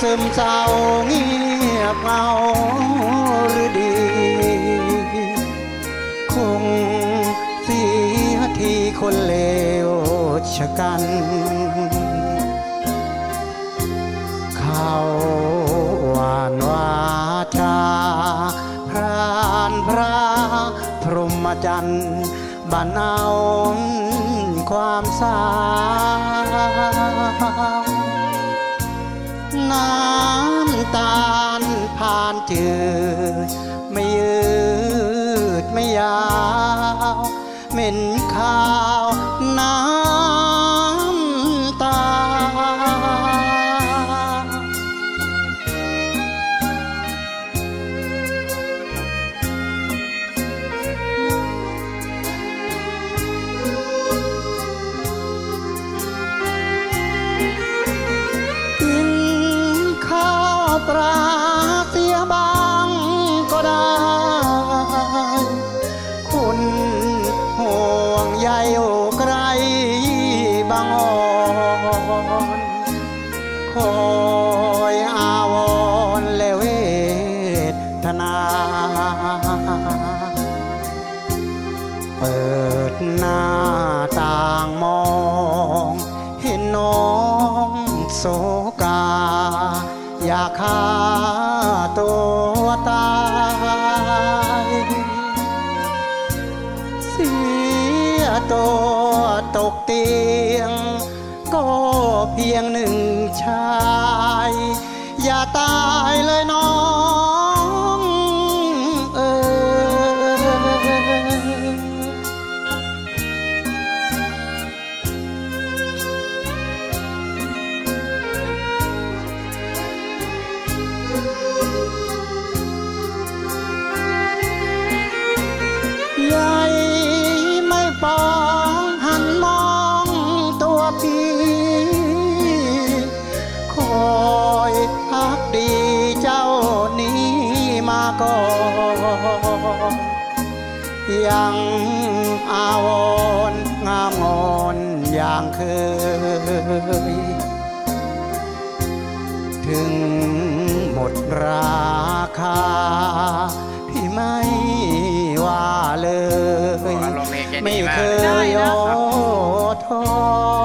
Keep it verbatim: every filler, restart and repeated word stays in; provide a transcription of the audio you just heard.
ซึมเศร้าเงียบเหงาหรือดีคงเสียทีคนเลวชะกันเขาหวานวาจาพรานพระพรหมจรรย์บันเอาความสาน้ำตาลผ่านจืดไม่ยืดไม่ยาวเหม็นข้าวน้ำตาปลาเสียบางก็ได้คุณห่วงใยโอ้ไกลบางอ่อนคอยอาวรณ์และเวทนาเปิดหน้าต่างมองเห็นน้องโศกาอยากฆ่าตัวตายเสียตัวตกเตียงก็เพียงหนึ่งชายอย่าตายเลยน้องเอใหญ่ไม่ปองหันมองตัวพี่คอยพักดีเจ้านี้มาก่อนยังอาวรณ์งามงอนอย่างเคยถึงหมดราคาพี่ไม่ว่าเลยไม่เคยย่อท้อ